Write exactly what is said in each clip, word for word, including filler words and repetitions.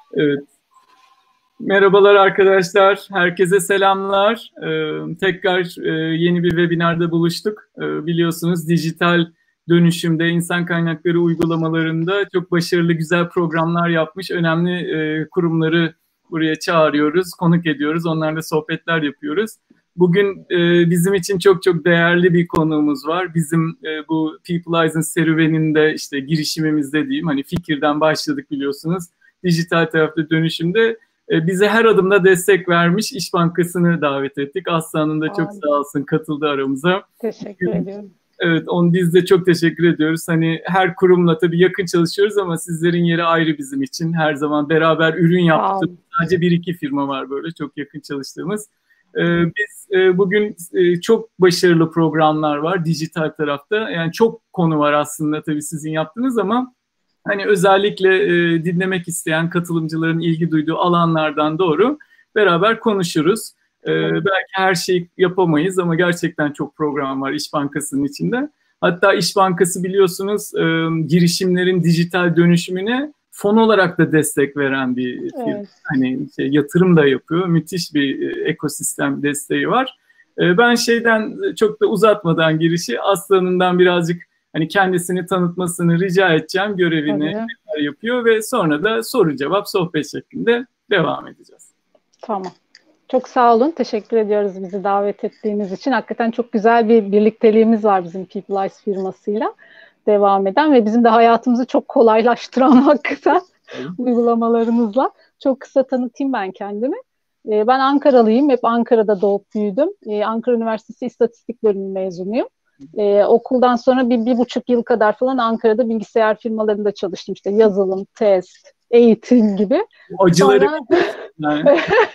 Evet. Merhabalar arkadaşlar, herkese selamlar. Ee, tekrar e, yeni bir webinarda buluştuk. Ee, biliyorsunuz dijital dönüşümde, insan kaynakları uygulamalarında çok başarılı, güzel programlar yapmış önemli e, kurumları buraya çağırıyoruz, konuk ediyoruz, onlarla sohbetler yapıyoruz. Bugün e, bizim için çok çok değerli bir konuğumuz var. Bizim e, bu Peopleize'ın serüveninde, işte girişimimizde diyeyim, hani fikirden başladık biliyorsunuz. Dijital tarafta dönüşümde bize her adımda destek vermiş İş Bankası'nı davet ettik. Aslı Hanım da çok sağ olsun, katıldı aramıza. Teşekkür ediyorum. Evet, onu biz de çok teşekkür ediyoruz. Hani her kurumla tabii yakın çalışıyoruz ama sizlerin yeri ayrı bizim için. Her zaman beraber ürün yaptığımız sadece bir iki firma var böyle çok yakın çalıştığımız. Ee, biz e, bugün e, çok başarılı programlar var dijital tarafta. Yani çok konu var aslında tabii sizin yaptığınız ama hani özellikle e, dinlemek isteyen katılımcıların ilgi duyduğu alanlardan doğru beraber konuşuruz. E, belki her şeyi yapamayız ama gerçekten çok program var İş Bankası'nın içinde. Hatta İş Bankası biliyorsunuz e, girişimlerin dijital dönüşümüne fon olarak da destek veren bir firma. Evet. Hani şey, yatırım da yapıyor. Müthiş bir e, ekosistem desteği var. E, ben şeyden çok da uzatmadan girişi Aslan'ından birazcık hani kendisini tanıtmasını rica edeceğim, görevini yapıyor ve sonra da soru cevap sohbet şeklinde devam edeceğiz. Tamam. Çok sağ olun. Teşekkür ediyoruz bizi davet ettiğiniz için. Hakikaten çok güzel bir birlikteliğimiz var bizim Peopleize firmasıyla devam eden ve bizim de hayatımızı çok kolaylaştıran hakikaten uygulamalarımızla. Çok kısa tanıtayım ben kendimi. Ben Ankaralıyım. Hep Ankara'da doğup büyüdüm. Ankara Üniversitesi İstatistik Bölümü mezunuyum. Ee, okuldan sonra bir, bir buçuk yıl kadar falan Ankara'da bilgisayar firmalarında çalıştım. İşte yazılım, test, eğitim gibi. Acıları. Sonra...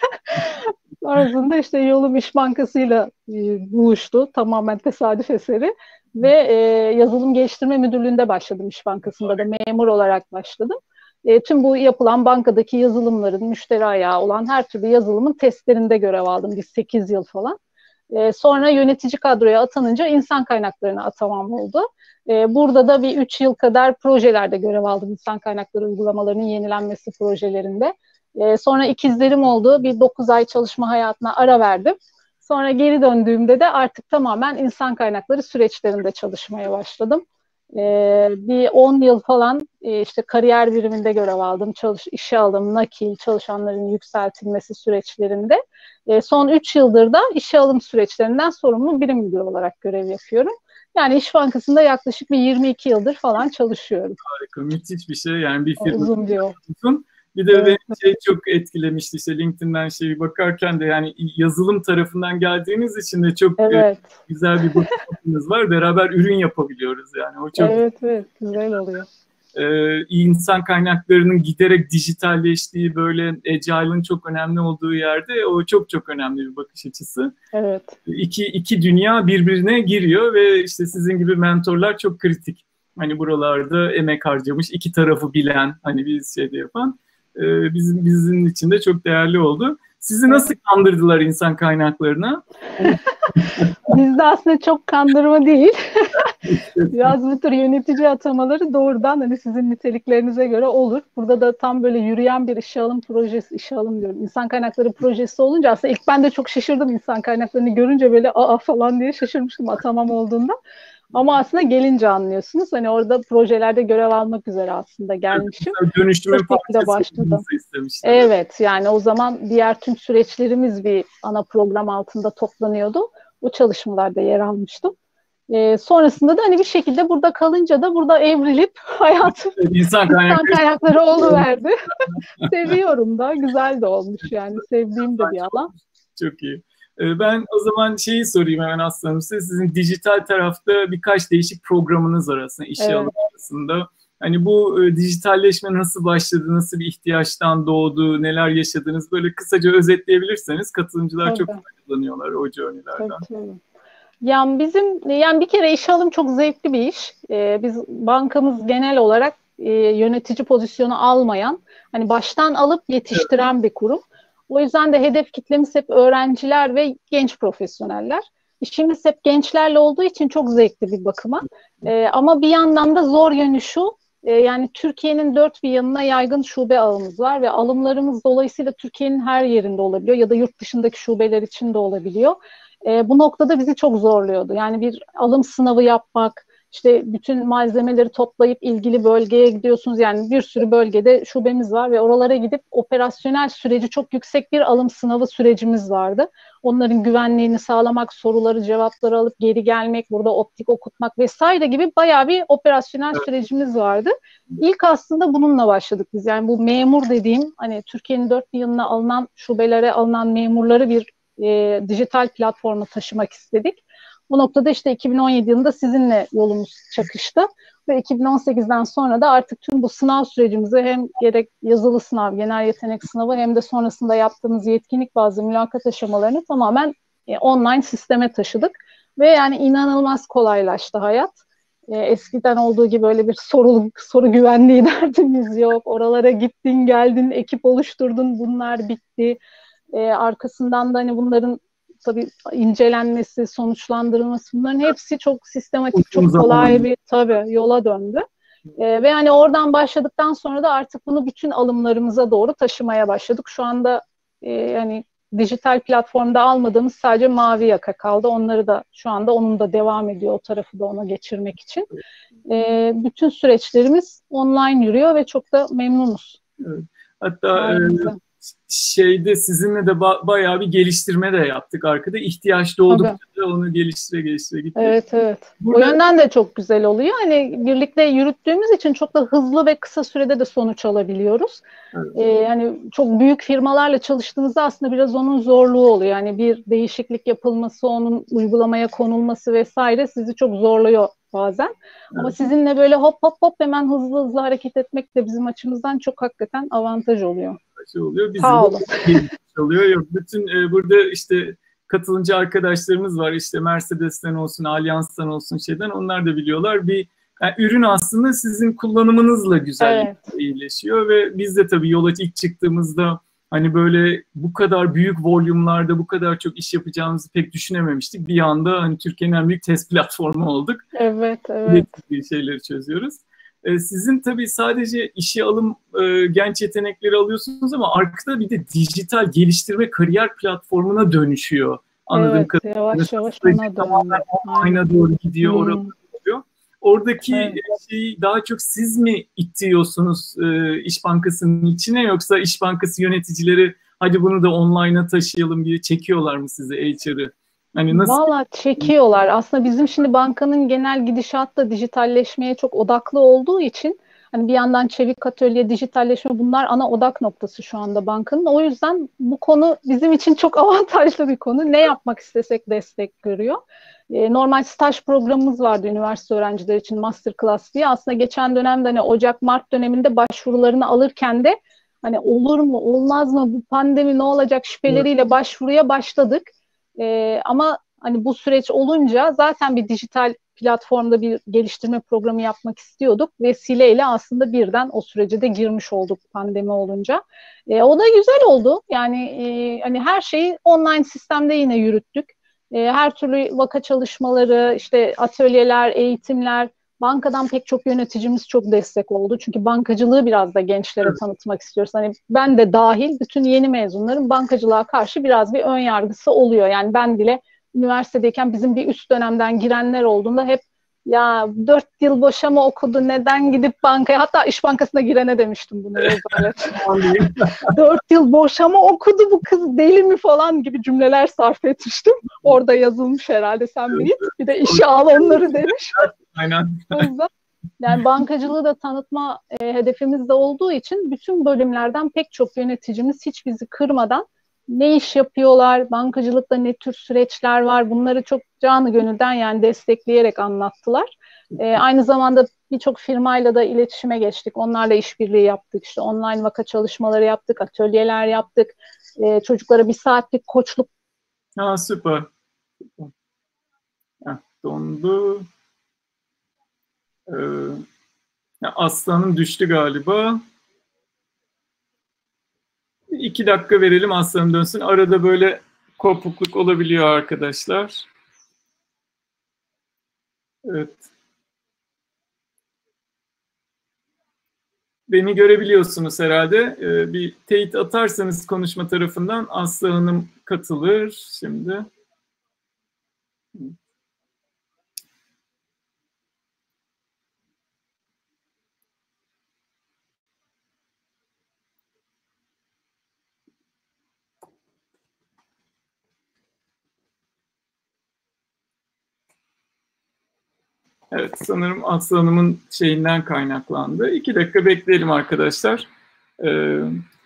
Arasında işte yolum İş Bankası'yla e, buluştu. Tamamen tesadüf eseri. Ve e, yazılım geliştirme müdürlüğünde başladım İş Bankası'nda da memur olarak başladım. E, tüm bu yapılan bankadaki yazılımların müşteri ayağı olan her türlü yazılımın testlerinde görev aldım. Biz sekiz yıl falan. Ee, sonra yönetici kadroya atanınca insan kaynaklarına atamam oldu. Ee, burada da bir üç yıl kadar projelerde görev aldım. İnsan kaynakları uygulamalarının yenilenmesi projelerinde. Ee, sonra ikizlerim oldu. Bir dokuz ay çalışma hayatına ara verdim. Sonra geri döndüğümde de artık tamamen insan kaynakları süreçlerinde çalışmaya başladım. Ee, bir on yıl falan e, işte kariyer biriminde görev aldım, çalış, işe aldım, nakil, çalışanların yükseltilmesi süreçlerinde. E, son üç yıldır da işe alım süreçlerinden sorumlu birim müdürü olarak görev yapıyorum. Yani İş Bankası'nda yaklaşık bir yirmi iki yıldır falan çalışıyorum. Harika, müthiş bir şey. Yani bir firma. Uzun bir yol. Bir de evet. Beni şey çok etkilemişti, işte LinkedIn'den şeyi bakarken de yani yazılım tarafından geldiğiniz için de çok evet. e, güzel bir bakışınız var. Beraber ürün yapabiliyoruz yani. O çok evet evet güzel oluyor. Ee, insan kaynaklarının giderek dijitalleştiği, böyle agile'ın çok önemli olduğu yerde o çok çok önemli bir bakış açısı. Evet. İki, iki dünya birbirine giriyor ve işte sizin gibi mentorlar çok kritik. Hani buralarda emek harcamış, iki tarafı bilen, hani biz şeyde yapan e, bizim bizim için de çok değerli oldu. Sizi nasıl kandırdılar insan kaynaklarına? Bizde aslında çok kandırma değil. Biraz bu tür yönetici atamaları doğrudan hani sizin niteliklerinize göre olur. Burada da tam böyle yürüyen bir işe alım projesi, işe alım diyorum. İnsan kaynakları projesi olunca aslında ilk ben de çok şaşırdım insan kaynaklarını görünce, böyle aa falan diye şaşırmıştım atamam olduğunda. Ama aslında gelince anlıyorsunuz. Hani orada projelerde görev almak üzere aslında gelmişim. Dönüştürme başladım. Evet, yani o zaman diğer tüm süreçlerimiz bir ana program altında toplanıyordu. O çalışmalarda yer almıştım. Ee, sonrasında da hani bir şekilde burada kalınca da burada evrilip hayatım insan kaynakları, insan kaynakları oluverdi. Seviyorum da, güzel de olmuş yani. Sevdiğim de bir alan. Çok iyi. Ben o zaman şeyi sorayım hemen Aslı size. Sizin dijital tarafta birkaç değişik programınız arasında, işe evet. alım arasında. Hani bu e, dijitalleşme nasıl başladı, nasıl bir ihtiyaçtan doğdu, neler yaşadınız? Böyle kısaca özetleyebilirseniz katılımcılar tabii. Çok faydalanıyorlar o journey'lerden. Tabii, tabii. Yani bizim, yani bir kere işe alım çok zevkli bir iş. Ee, biz bankamız genel olarak e, yönetici pozisyonu almayan, hani baştan alıp yetiştiren evet. bir kurum. O yüzden de hedef kitlemiz hep öğrenciler ve genç profesyoneller. İşimiz hep gençlerle olduğu için çok zevkli bir bakıma. Ee, ama bir yandan da zor yönü şu, E, yani Türkiye'nin dört bir yanına yaygın şube ağımız var ve alımlarımız dolayısıyla Türkiye'nin her yerinde olabiliyor ya da yurt dışındaki şubeler için de olabiliyor. E, bu noktada bizi çok zorluyordu. Yani bir alım sınavı yapmak, işte bütün malzemeleri toplayıp ilgili bölgeye gidiyorsunuz. Yani bir sürü bölgede şubemiz var ve oralara gidip operasyonel süreci çok yüksek bir alım sınavı sürecimiz vardı. Onların güvenliğini sağlamak, soruları, cevapları alıp geri gelmek, burada optik okutmak vesaire gibi bayağı bir operasyonel sürecimiz vardı. İlk aslında bununla başladık biz. Yani bu memur dediğim, hani Türkiye'nin dört bir yanına alınan şubelere alınan memurları bir e, dijital platforma taşımak istedik. Bu noktada işte iki bin on yedi yılında sizinle yolumuz çakıştı ve iki bin on sekizden sonra da artık tüm bu sınav sürecimizi hem gerek yazılı sınav, genel yetenek sınavı hem de sonrasında yaptığımız yetkinlik bazlı mülakat aşamalarını tamamen e, online sisteme taşıdık ve yani inanılmaz kolaylaştı hayat. E, eskiden olduğu gibi öyle bir soru, soru güvenliği derdimiz yok. Oralara gittin, geldin, ekip oluşturdun, bunlar bitti. E, arkasından da hani bunların tabii incelenmesi, sonuçlandırılması, bunların hepsi çok sistematik, çok kolay bir tabii yola döndü. E, ve hani oradan başladıktan sonra da artık bunu bütün alımlarımıza doğru taşımaya başladık. Şu anda e, yani dijital platformda almadığımız sadece Mavi Yaka kaldı. Onları da şu anda onun da devam ediyor, o tarafı da ona geçirmek için. E, bütün süreçlerimiz online yürüyor ve çok da memnunuz. Evet. Hatta e, şeyde sizinle de ba- bayağı bir geliştirme de yaptık arkada. İhtiyaç doğdukça da onu geliştire geliştire gittik. Evet evet. Burada... O yönden de çok güzel oluyor. Hani birlikte yürüttüğümüz için çok da hızlı ve kısa sürede de sonuç alabiliyoruz. Evet. Ee, hani çok büyük firmalarla çalıştığınızda aslında biraz onun zorluğu oluyor. Yani bir değişiklik yapılması, onun uygulamaya konulması vesaire sizi çok zorluyor bazen. Evet. Ama sizinle böyle hop hop hop hemen hızlı hızlı hareket etmek de bizim açımızdan çok hakikaten avantaj oluyor. Oluyor. Bizim Sağ olun. Oluyor. Yok, bütün e, burada işte katılımcı arkadaşlarımız var. İşte Mercedes'ten olsun, Allianz'tan olsun şeyden, onlar da biliyorlar. Bir yani ürün aslında sizin kullanımınızla güzel evet. iyileşiyor ve biz de tabii yola ilk çıktığımızda hani böyle bu kadar büyük volümlarda bu kadar çok iş yapacağımızı pek düşünememiştik. Bir anda hani Türkiye'nin en büyük test platformu olduk. Evet, evet. Şeyleri çözüyoruz. Sizin tabii sadece işe alım, e, genç yetenekleri alıyorsunuz ama arkada bir de dijital geliştirme kariyer platformuna dönüşüyor. Anladığım evet, kadarıyla. Yavaş yavaş ona tamamen online'a doğru gidiyor, hmm. orada oluyor. Oradaki evet. şeyi daha çok siz mi ittiriyorsunuz e, İş Bankası'nın içine, yoksa İş Bankası yöneticileri hadi bunu da online'a taşıyalım diye çekiyorlar mı size H R'ı? Hani nasıl? Valla çekiyorlar. Aslında bizim şimdi bankanın genel gidişatı da dijitalleşmeye çok odaklı olduğu için hani bir yandan çevik atölye, dijitalleşme, bunlar ana odak noktası şu anda bankanın. O yüzden bu konu bizim için çok avantajlı bir konu. Ne yapmak istesek destek görüyor. Ee, normal staj programımız vardı üniversite öğrencileri için, Masterclass diye. Aslında geçen dönemde hani Ocak-Mart döneminde başvurularını alırken de hani olur mu, olmaz mı, bu pandemi ne olacak şüpheleriyle başvuruya başladık. Ee, ama hani bu süreç olunca zaten bir dijital platformda bir geliştirme programı yapmak istiyorduk. Vesileyle aslında birden o sürece de girmiş olduk pandemi olunca. Ee, o da güzel oldu. Yani e, hani her şeyi online sistemde yine yürüttük. E, her türlü vaka çalışmaları, işte atölyeler, eğitimler, bankadan pek çok yöneticimiz çok destek oldu. Çünkü bankacılığı biraz da gençlere evet. tanıtmak istiyoruz. Hani ben de dahil bütün yeni mezunların bankacılığa karşı biraz bir ön yargısı oluyor. Yani ben bile üniversitedeyken bizim bir üst dönemden girenler olduğunda hep ya dört yıl boşa mı okudu, neden gidip bankaya, hatta İş Bankası'na girene demiştim bunu rezalet. Dört yıl boşa mı okudu bu kız, deli mi falan gibi cümleler sarf etmiştim. Orada yazılmış herhalde, sen bir git bir de işe al onları demiş. Aynen. O yüzden yani bankacılığı da tanıtma e, hedefimiz de olduğu için bütün bölümlerden pek çok yöneticimiz hiç bizi kırmadan ne iş yapıyorlar, bankacılıkta ne tür süreçler var, bunları çok canı gönülden yani destekleyerek anlattılar. E, aynı zamanda birçok firmayla da iletişime geçtik. Onlarla işbirliği yaptık. İşte online vaka çalışmaları yaptık, atölyeler yaptık. E, çocuklara bir saatlik koçluk. Ha, süper. Heh, dondu. Ee, Aslanım düştü galiba. İki dakika verelim Aslanım dönsün. Arada böyle kopukluk olabiliyor arkadaşlar. Evet. Beni görebiliyorsunuz herhalde. Ee, bir teyit atarsanız konuşma tarafından Aslı Hanım katılır şimdi. Evet, sanırım Aslı Hanım'ın şeyinden kaynaklandı. İki dakika bekleyelim arkadaşlar. Ee,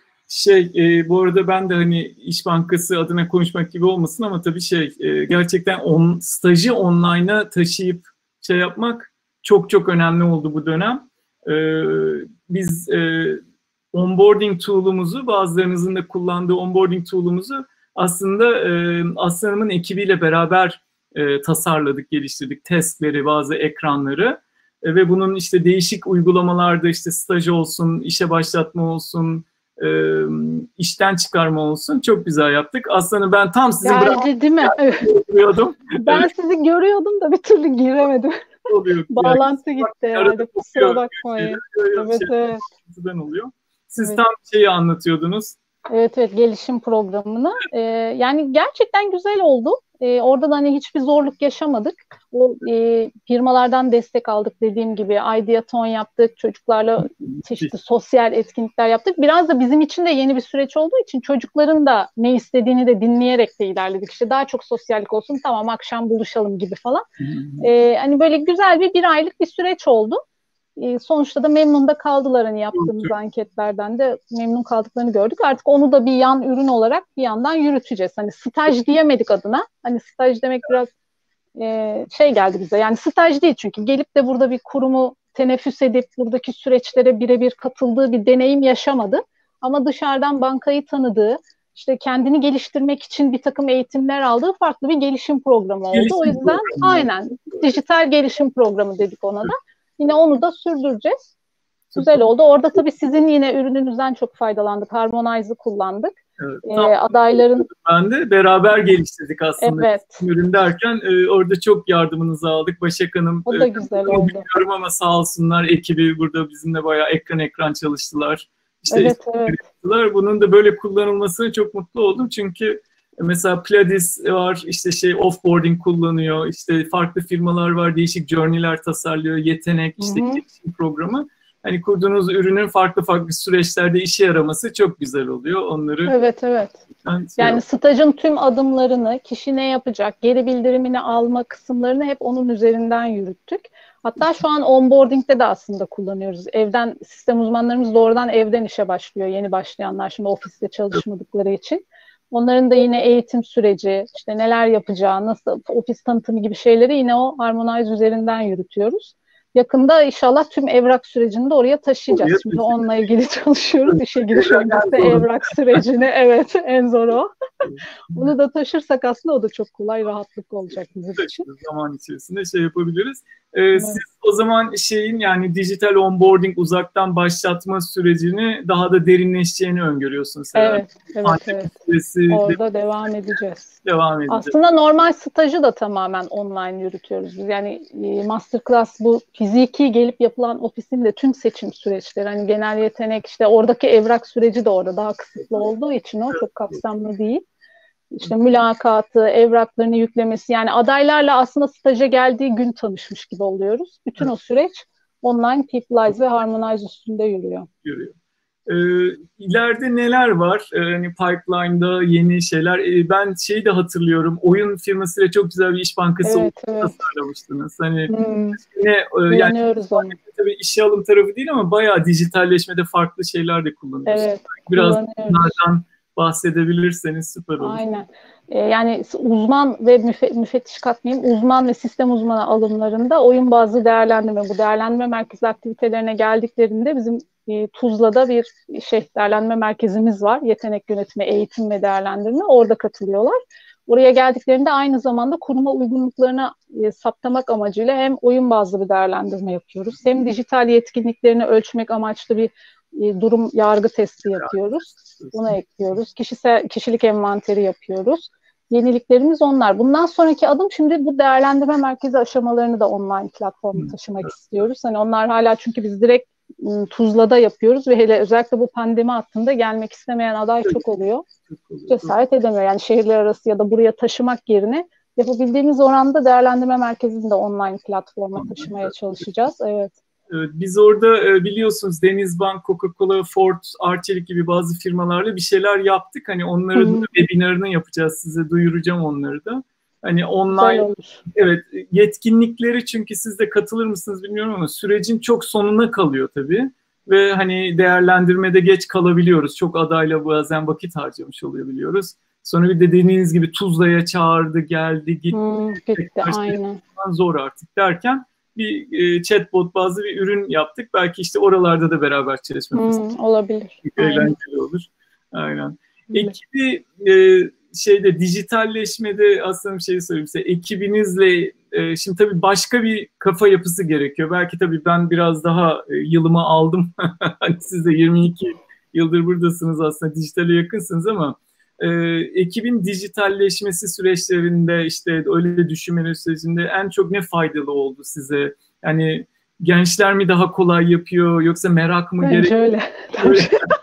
şey, e, bu arada ben de hani İş Bankası adına konuşmak gibi olmasın ama tabii şey, e, gerçekten on, stajı online'a taşıyıp şey yapmak çok çok önemli oldu bu dönem. Ee, biz e, onboarding tool'umuzu, bazılarınızın da kullandığı onboarding tool'umuzu aslında e, Aslı Hanım'ın ekibiyle beraber E, tasarladık, geliştirdik testleri, bazı ekranları e, ve bunun işte değişik uygulamalarda işte staj olsun, işe başlatma olsun, e, işten çıkarma olsun çok güzel yaptık. Aslında ben tam sizi Geldi değil mi? görüyordum. Ben evet. Sizi görüyordum da bir türlü giremedim. Oluyor. Bağlantı yani, gitti yani. Kusura bakmayın. Evet, şey, evet. Oluyor. Siz evet. tam şeyi anlatıyordunuz. Evet, evet, gelişim programını. Ee, yani gerçekten güzel oldu. Ee, orada da hani hiçbir zorluk yaşamadık. O e, firmalardan destek aldık dediğim gibi. Ideaton yaptık, çocuklarla çeşitli sosyal etkinlikler yaptık. Biraz da bizim için de yeni bir süreç olduğu için çocukların da ne istediğini de dinleyerek de ilerledik. İşte daha çok sosyallik olsun, tamam akşam buluşalım gibi falan. Ee, hani böyle güzel bir bir aylık bir süreç oldu. Sonuçta da memnun da kaldılar, hani yaptığımız anketlerden de memnun kaldıklarını gördük. Artık onu da bir yan ürün olarak bir yandan yürüteceğiz. Hani staj diyemedik adına. Hani staj demek biraz e, şey geldi bize. Yani staj değil, çünkü gelip de burada bir kurumu teneffüs edip buradaki süreçlere birebir katıldığı bir deneyim yaşamadı. Ama dışarıdan bankayı tanıdığı, işte kendini geliştirmek için bir takım eğitimler aldığı farklı bir gelişim programı oldu. Gelişim o yüzden programı. Aynen dijital gelişim programı dedik ona da. Yine onu da sürdüreceğiz. Güzel oldu. Orada tabii sizin yine ürününüzden çok faydalandık. Harmonize'ı kullandık. Evet, ee, adayların ben de beraber geliştirdik aslında. Evet. Ürün derken e, orada çok yardımınızı aldık. Başak Hanım. O da e, güzel oldu. Bilmiyorum ama sağ olsunlar, ekibi burada bizimle bayağı ekran ekran çalıştılar. İşte evet, evet. Yaptılar. Bunun da böyle kullanılmasına çok mutlu oldum. Çünkü mesela Pladis var, işte şey offboarding kullanıyor, işte farklı firmalar var, değişik journey'ler tasarlıyor, yetenek, işte gelişim programı. Hani kurduğunuz ürünün farklı farklı süreçlerde işe yaraması çok güzel oluyor. Onları Evet, evet. Yani yok. Stajın tüm adımlarını, kişi ne yapacak, geri bildirimini alma kısımlarını hep onun üzerinden yürüttük. Hatta şu an onboarding'de de aslında kullanıyoruz. Evden, sistem uzmanlarımız doğrudan evden işe başlıyor. Yeni başlayanlar, şimdi ofiste çalışmadıkları için. Onların da yine eğitim süreci, işte neler yapacağı, nasıl ofis tanıtımı gibi şeyleri yine o Harmonize üzerinden yürütüyoruz. Yakında inşallah tüm evrak sürecini de oraya taşıyacağız. Oraya Şimdi onunla ilgili çalışıyoruz. İşe giriş öncesi evrak sürecini. Evet, en zor o. Bunu da taşırsak aslında o da çok kolay, rahatlık olacak bizim için. Zaman içerisinde şey yapabiliriz. Ee, evet. Siz o zaman şeyin, yani dijital onboarding, uzaktan başlatma sürecini daha da derinleşeceğini öngörüyorsunuz herhalde. Evet, evet, evet. Süresi Orada de... devam edeceğiz. Devam edeceğiz. Aslında normal stajı da tamamen online yürütüyoruz biz. Yani masterclass, bu fiziki gelip yapılan ofisin de tüm seçim süreçleri, hani genel yetenek, işte oradaki evrak süreci de orada daha kısıtlı olduğu için o çok kapsamlı değil. İşte mülakatı, evraklarını yüklemesi, yani adaylarla aslında staja geldiği gün tanışmış gibi oluyoruz. Bütün o süreç online Peopleize ve Harmonize üstünde yürüyor. Yürüyor. Ee, ileride neler var? Ee, hani pipeline'da yeni şeyler. Ee, ben şeyi de hatırlıyorum. Oyun firmasıyla çok güzel bir iş bankası evet, evet. tasarlamıştınız. Hani hmm. yine e, yani tabii işe alım tarafı değil ama bayağı dijitalleşmede farklı şeyler de kullanıyorsunuz. Evet, biraz bunlardan bahsedebilirseniz süper olur. Aynen. Ee, yani uzman ve müfe, müfettiş katmayayım, uzman ve sistem uzmanı alımlarında oyun bazlı değerlendirme, bu değerlendirme merkezi aktivitelerine geldiklerinde bizim e, Tuzla'da bir şey değerlendirme merkezimiz var. Yetenek yönetimi, eğitim ve değerlendirme. Orada katılıyorlar. Oraya geldiklerinde aynı zamanda kuruma uygunluklarına e, saptamak amacıyla hem oyun bazlı bir değerlendirme yapıyoruz, hem dijital yetkinliklerini ölçmek amaçlı bir e, durum yargı testi yapıyoruz. Buna ekliyoruz. Kişisel kişilik envanteri yapıyoruz. Yeniliklerimiz onlar. Bundan sonraki adım, şimdi bu değerlendirme merkezi aşamalarını da online platforma taşımak istiyoruz. Hani onlar hala, çünkü biz direkt Tuzla'da yapıyoruz ve hele özellikle bu pandemi hattında gelmek istemeyen aday çok oluyor. Cesaret edemiyor. Yani şehirler arası ya da buraya taşımak yerine yapabildiğimiz oranda değerlendirme merkezini de online platforma taşımaya çalışacağız. Evet. Evet, biz orada biliyorsunuz Denizbank, Coca-Cola, Ford, Arçelik gibi bazı firmalarla bir şeyler yaptık. Hani onların hmm. webinarını yapacağız, size duyuracağım onları da. Hani online, evet, yetkinlikleri, çünkü siz de katılır mısınız bilmiyorum ama sürecin çok sonuna kalıyor tabii. Ve hani değerlendirmede geç kalabiliyoruz. Çok adayla bazen vakit harcamış olabiliyoruz. Sonra bir de dediğiniz gibi Tuzla'ya çağırdı, geldi, gitti. Hmm, gitti, aynen. Zor artık derken bir e, chatbot bazı bir ürün yaptık. Belki işte oralarda da beraber çalışmamız hmm, olabilir. eğlenceli olur. Aynen. Evet. Ekibi e, şeyde dijitalleşmede aslında bir şey söyleyeyim size. Ekibinizle e, şimdi tabii başka bir kafa yapısı gerekiyor. Belki tabii ben biraz daha e, yılımı aldım. Hani siz de yirmi iki yıldır buradasınız, aslında dijitale yakınsınız ama e, ekibin dijitalleşmesi süreçlerinde, işte öyle düşünmeleri sürecinde en çok ne faydalı oldu size? Yani gençler mi daha kolay yapıyor yoksa merak mı gerekiyor? Bence öyle.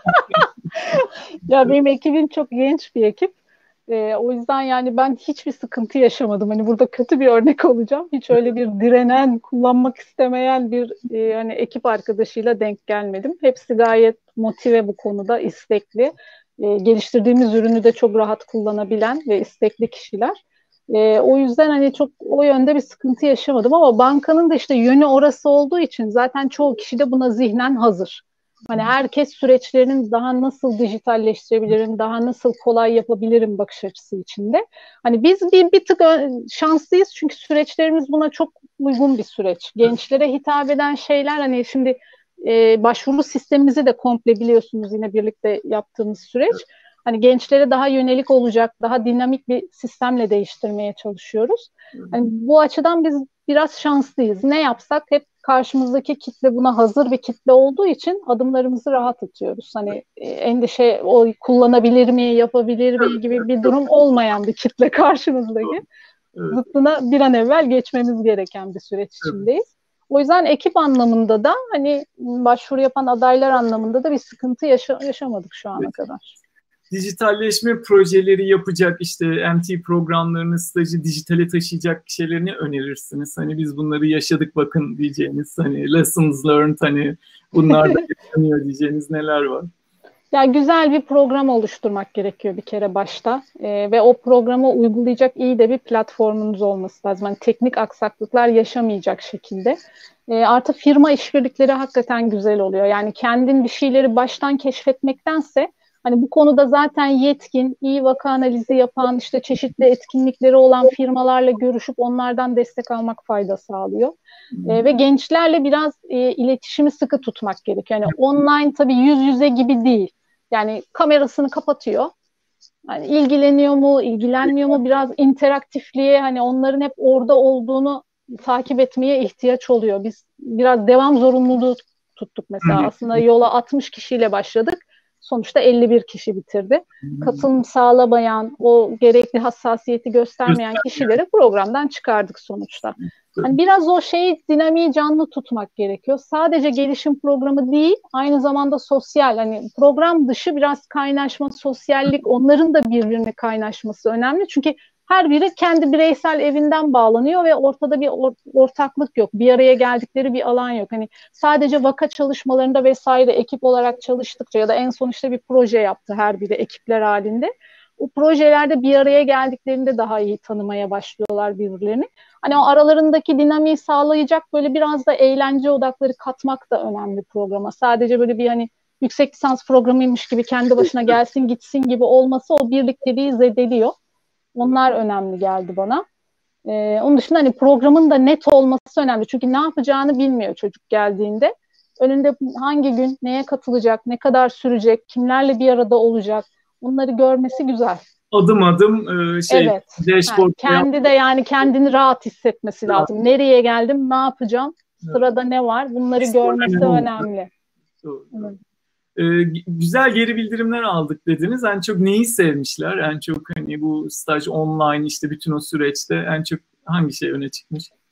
Ya benim ekibim çok genç bir ekip. Ee, o yüzden yani ben hiçbir sıkıntı yaşamadım. Hani burada kötü bir örnek olacağım. Hiç öyle bir direnen, kullanmak istemeyen bir e, hani ekip arkadaşıyla denk gelmedim. Hepsi gayet motive bu konuda, istekli. E, geliştirdiğimiz ürünü de çok rahat kullanabilen ve istekli kişiler. E, o yüzden hani çok o yönde bir sıkıntı yaşamadım ama bankanın da işte yönü orası olduğu için zaten çoğu kişi de buna zihnen hazır. Hani herkes süreçlerini daha nasıl dijitalleştirebilirim, daha nasıl kolay yapabilirim bakış açısı içinde. Hani biz bir, bir tık şanslıyız çünkü süreçlerimiz buna çok uygun bir süreç. Gençlere hitap eden şeyler, hani şimdi e, başvuru sistemimizi de komple biliyorsunuz yine birlikte yaptığımız süreç. Hani gençlere daha yönelik olacak, daha dinamik bir sistemle değiştirmeye çalışıyoruz. Hani bu açıdan biz biraz şanslıyız. Ne yapsak hep karşımızdaki kitle buna hazır bir kitle olduğu için adımlarımızı rahat atıyoruz. Hani endişe, o kullanabilir mi, yapabilir mi gibi bir durum olmayan bir kitle karşımızdaki. Evet. Zıttına bir an evvel geçmemiz gereken bir süreç içindeyiz. O yüzden ekip anlamında da hani başvuru yapan adaylar anlamında da bir sıkıntı yaşa- yaşamadık şu ana evet. kadar. Dijitalleşme projeleri yapacak, işte M T programlarını, stajı dijitale taşıyacak şeylerini önerirsiniz. Hani biz bunları yaşadık bakın diyeceğiniz, hani lessons learned, hani bunlar da yaşanıyor diyeceğiniz neler var? Ya güzel bir program oluşturmak gerekiyor bir kere başta ee, ve o programı uygulayacak iyi de bir platformunuz olması lazım. Yani teknik aksaklıklar yaşamayacak şekilde. Ee, artı firma işbirlikleri hakikaten güzel oluyor. Yani kendin bir şeyleri baştan keşfetmektense hani bu konuda zaten yetkin, iyi vaka analizi yapan, işte çeşitli etkinlikleri olan firmalarla görüşüp onlardan destek almak fayda sağlıyor. E, ve gençlerle biraz e, iletişimi sıkı tutmak gerekiyor. Yani online tabii yüz yüze gibi değil. Yani kamerasını kapatıyor. Yani ilgileniyor mu, ilgilenmiyor mu, biraz interaktifliğe, hani onların hep orada olduğunu takip etmeye ihtiyaç oluyor. Biz biraz devam zorunluluğu tuttuk mesela. Aslında yola altmış kişiyle başladık. Sonuçta elli bir kişi bitirdi. Katılım sağlamayan, o gerekli hassasiyeti göstermeyen kişileri programdan çıkardık sonuçta. Yani biraz o şeyi, dinamiği canlı tutmak gerekiyor. Sadece gelişim programı değil, aynı zamanda sosyal, hani program dışı biraz kaynaşma, sosyallik, onların da birbirine kaynaşması önemli. Çünkü her biri kendi bireysel evinden bağlanıyor ve ortada bir or- ortaklık yok. Bir araya geldikleri bir alan yok. Hani sadece vaka çalışmalarında vesaire ekip olarak çalıştıkça ya da en son işte bir proje yaptı her biri ekipler halinde. O projelerde bir araya geldiklerinde daha iyi tanımaya başlıyorlar birbirlerini. Hani o aralarındaki dinamiği sağlayacak böyle biraz da eğlence odakları katmak da önemli programa. Sadece böyle bir hani yüksek lisans programıymış gibi kendi başına gelsin gitsin gibi olması o birlikteliği zedeliyor. Onlar önemli geldi bana. Ee, onun dışında hani programın da net olması önemli. Çünkü ne yapacağını bilmiyor çocuk geldiğinde. Önünde hangi gün neye katılacak, ne kadar sürecek, kimlerle bir arada olacak, bunları görmesi güzel. Adım adım e, şey, evet. dashboard. Yani kendi de yani kendini rahat hissetmesi rahat. lazım. Nereye geldim, ne yapacağım, sırada evet. ne var, bunları Biz görmesi önemli. Doğru. Evet. Ee, güzel geri bildirimler aldık dediniz. En çok neyi sevmişler? En çok hani bu staj online, işte bütün o süreçte en çok hangi şey öne çıkmış?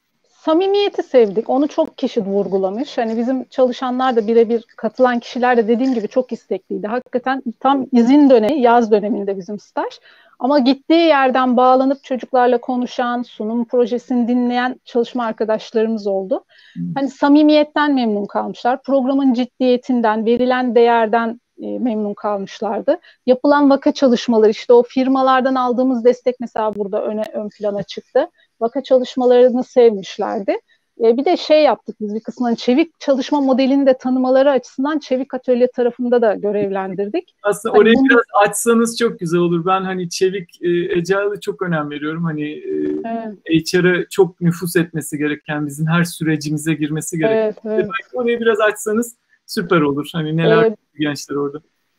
Samimiyeti sevdik. Onu çok kişi vurgulamış. Hani bizim çalışanlar da birebir katılan kişiler de dediğim gibi çok istekliydi. Hakikaten tam izin dönemi, yaz döneminde bizim staj. Ama gittiği yerden bağlanıp çocuklarla konuşan, sunum projesini dinleyen çalışma arkadaşlarımız oldu. Hani samimiyetten memnun kalmışlar. Programın ciddiyetinden, verilen değerden e, memnun kalmışlardı. Yapılan vaka çalışmaları, işte o firmalardan aldığımız destek mesela burada öne, ön plana çıktı. Vaka çalışmalarını sevmişlerdi. E, bir de şey yaptık biz bir kısmını, çevik çalışma modelini de tanımaları açısından çevik atölye tarafında da görevlendirdik. Aslında hani orayı bunu... biraz açsanız çok güzel olur. Ben hani çevik e, Agile'e çok önem veriyorum. Hani e, evet. H R'a çok nüfus etmesi gereken, bizim her sürecimize girmesi gereken. Evet, evet. Orayı biraz açsanız süper olur. Hani neler ee, gençler orada.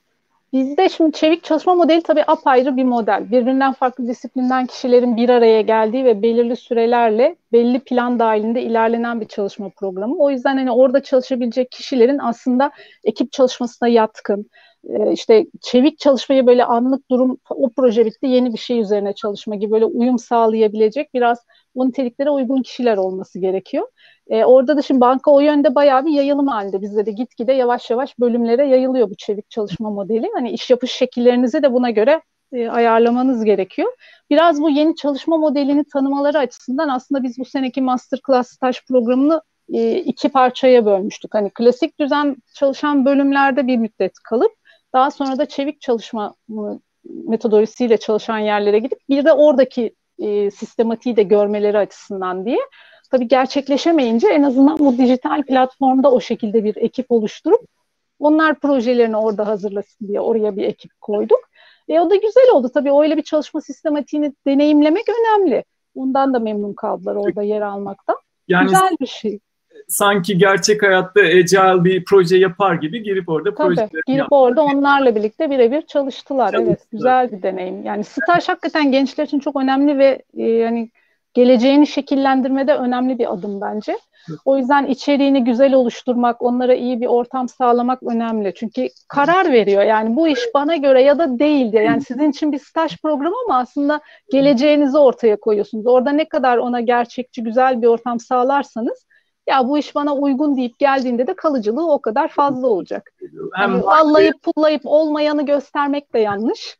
Bizde şimdi çevik çalışma modeli tabii apayrı bir model. Birbirinden farklı disiplinden kişilerin bir araya geldiği ve belirli sürelerle belli plan dahilinde ilerlenen bir çalışma programı. O yüzden hani orada çalışabilecek kişilerin aslında ekip çalışmasına yatkın, işte çevik çalışmayı böyle anlık durum, o proje bitti yeni bir şey üzerine çalışma gibi böyle uyum sağlayabilecek biraz o niteliklere uygun kişiler olması gerekiyor. E, orada da şimdi banka o yönde bayağı bir yayılım halinde. Bizde de gitgide yavaş yavaş bölümlere yayılıyor bu çevik çalışma modeli. Hani iş yapış şekillerinizi de buna göre e, ayarlamanız gerekiyor. Biraz bu yeni çalışma modelini tanımaları açısından aslında biz bu seneki Masterclass staj programını e, iki parçaya bölmüştük. Hani klasik düzen çalışan bölümlerde bir müddet kalıp daha sonra da çevik çalışma metodolojisiyle çalışan yerlere gidip bir de oradaki e, sistematiği de görmeleri açısından diye. Tabii gerçekleşemeyince en azından bu dijital platformda o şekilde bir ekip oluşturup onlar projelerini orada hazırlasın diye oraya bir ekip koyduk. E, o da güzel oldu. Tabii öyle bir çalışma sistematiğini deneyimlemek önemli. Ondan da memnun kaldılar orada yer almaktan. Yani güzel bir şey. Sanki gerçek hayatta Agile bir proje yapar gibi girip orada proje girip yaptılar. Orada onlarla birlikte birebir çalıştılar. çalıştılar. Evet, güzel bir deneyim. Yani staj hakikaten gençler için çok önemli ve e, yani geleceğini şekillendirmede önemli bir adım bence. O yüzden içeriğini güzel oluşturmak, onlara iyi bir ortam sağlamak önemli. Çünkü karar veriyor. Yani bu iş bana göre ya da değil diye. Yani sizin için bir staj programı ama aslında geleceğinizi ortaya koyuyorsunuz. Orada ne kadar ona gerçekçi, güzel bir ortam sağlarsanız ya bu iş bana uygun deyip geldiğinde de kalıcılığı o kadar fazla olacak. Yani allayıp pullayıp olmayanı göstermek de yanlış.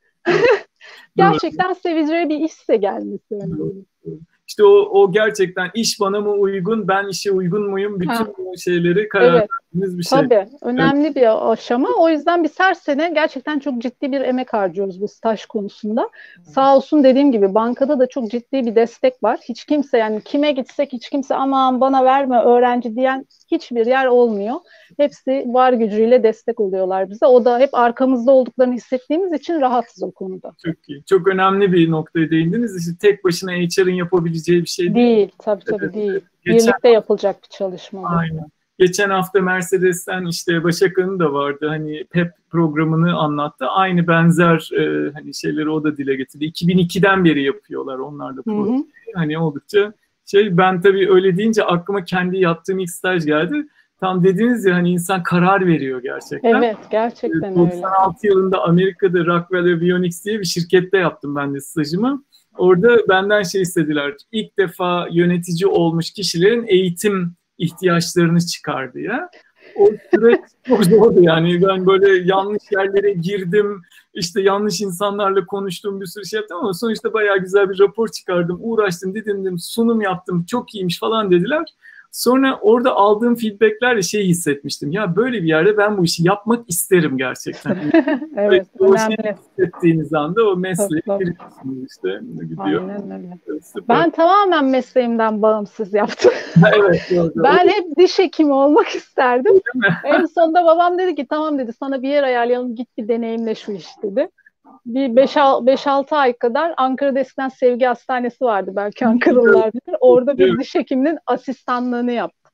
Gerçekten seveceği bir işse gelmesi önemli. İşte o, o gerçekten iş bana mı uygun, ben işe uygun muyum, bütün ha. o şeyleri karar evet. verdiğimiz bir şey. Tabii, önemli evet. bir aşama. O yüzden biz her sene gerçekten çok ciddi bir emek harcıyoruz bu staj konusunda. Hmm. Sağ olsun dediğim gibi bankada da çok ciddi bir destek var. Hiç kimse yani kime gitsek hiç kimse aman bana verme öğrenci diyen hiçbir yer olmuyor. Hepsi var gücüyle destek oluyorlar bize. O da hep arkamızda olduklarını hissettiğimiz için rahatız o konuda. Çok iyi. Çok önemli bir noktaya değindiniz. İşte tek başına H R'ın yapabileceği bir şey değil. Değil. Tabii tabii evet. değil. Geçen, Birlikte yapılacak bir çalışma. Aynen. Geçen hafta Mercedes'ten işte Başak'ın da vardı. Hani P E P programını anlattı. Aynı benzer e, hani şeyleri o da dile getirdi. iki bin ikiden beri yapıyorlar onlar da projeyi. Hani oldukça şey, ben tabii öyle deyince aklıma kendi yaptığım ilk staj geldi. Tam dediğiniz ya hani insan karar veriyor gerçekten. Evet, gerçekten öyle. doksan altı yılında Amerika'da Rockwell Avionics diye bir şirkette yaptım ben de stajımı. Orada benden şey istediler. İlk defa yönetici olmuş kişilerin eğitim ihtiyaçlarını çıkar diye. O süreç çok zordu yani. Ben böyle yanlış yerlere girdim. İşte yanlış insanlarla konuştum, bir sürü şey yaptım ama sonuçta bayağı güzel bir rapor çıkardım. Uğraştım, didindim, sunum yaptım. Çok iyiymiş falan dediler. Sonra orada aldığım feedbacklerle şey hissetmiştim. Ya böyle bir yerde ben bu işi yapmak isterim gerçekten. Evet, o önemli. Şey hissettiğiniz anda o mesleğe giriyorsunuz işte. Gidiyor. Aynen öyle. Ben tamamen mesleğimden bağımsız yaptım. Evet. Doğru. Ben hep diş hekimi olmak isterdim. En sonunda babam dedi ki tamam dedi sana bir yer ayarlayalım git bir deneyimle şu iş dedi. Bir beş altı ay kadar Ankara'da eskiden Sevgi Hastanesi vardı. Belki Ankaralılar bilir. Orada bir diş hekiminin asistanlığını yaptım.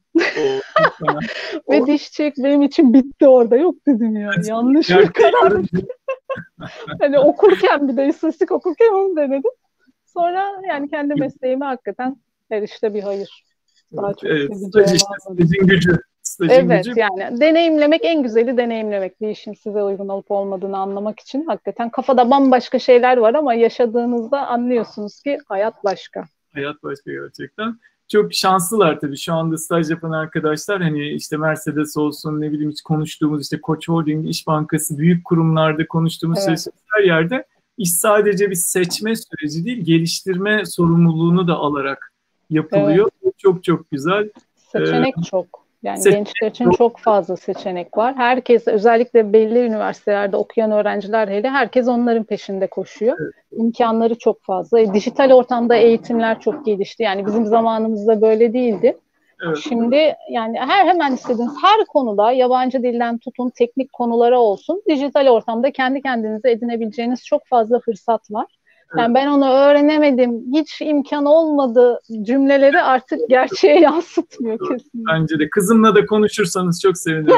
Ve diş çek benim için bitti orada. Yok dedim ya. Yanlış bir karar. Hani okurken bir de istatistik okurken onu denedim. Sonra yani kendi mesleğime hakikaten her işte bir hayır. Daha çok evet, staj işte, stajın gücü. Stajın evet gücü. Yani deneyimlemek en güzeli deneyimlemek. Bir işin size uygun olup olmadığını anlamak için hakikaten kafada bambaşka şeyler var ama yaşadığınızda anlıyorsunuz ki hayat başka. Hayat başka gerçekten. çok şanslılar tabii şu anda staj yapan arkadaşlar. Hani işte Mercedes olsun, ne bileyim hiç konuştuğumuz işte Koç Holding, İş Bankası, büyük kurumlarda konuştuğumuz evet. her yerde iş sadece bir seçme süreci değil, geliştirme sorumluluğunu da alarak yapılıyor. Evet. Çok çok güzel. Seçenek ee, çok. Yani seçenek gençler için çok. çok fazla seçenek var. Herkes, özellikle belli üniversitelerde okuyan öğrenciler hele, herkes onların peşinde koşuyor. Evet. İmkanları çok fazla. E, dijital ortamda eğitimler çok gelişti. Yani bizim zamanımızda böyle değildi. Evet. Şimdi yani her hemen istediğiniz her konuda, yabancı dilden tutun teknik konulara olsun, dijital ortamda kendi kendinize edinebileceğiniz çok fazla fırsat var. Yani ben onu öğrenemedim, hiç imkan olmadı cümleleri artık gerçeğe yansıtmıyor kesinlikle. Bence de. Kızımla da konuşursanız çok sevinirim.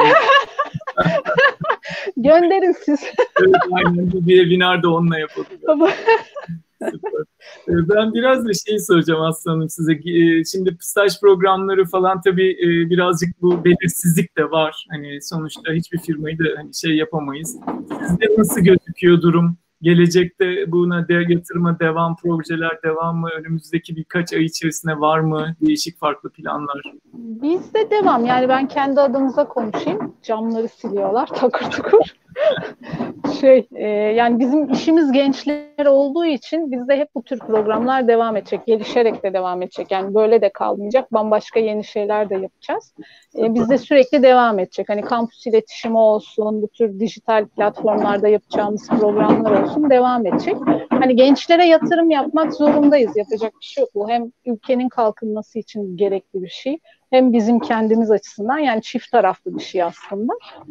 Gönderin siz. Evet, aynen. Bir webinar da onunla yapalım. Ben biraz da şeyi soracağım Aslanım size. Şimdi staj programları falan tabii birazcık bu belirsizlik de var. Hani sonuçta hiçbir firmayı da hani şey yapamayız. Sizde nasıl gözüküyor durum? Gelecekte buna de yatırıma devam, projeler devam mı? Önümüzdeki birkaç ay içerisinde var mı değişik farklı planlar? Bizde devam. Yani ben kendi adımıza konuşayım. Camları siliyorlar takır tukur. şey, e, yani bizim işimiz gençler olduğu için bizde hep bu tür programlar devam edecek. Gelişerek de devam edecek. Yani böyle de kalmayacak. Bambaşka yeni şeyler de yapacağız. E, bizde sürekli devam edecek. Hani kampüs iletişimi olsun, bu tür dijital platformlarda yapacağımız programlar olsun, devam edecek. Hani gençlere yatırım yapmak zorundayız. Yapacak bir şey yok. Bu hem ülkenin kalkınması için gerekli bir şey, hem bizim kendimiz açısından, yani çift taraflı bir şey aslında.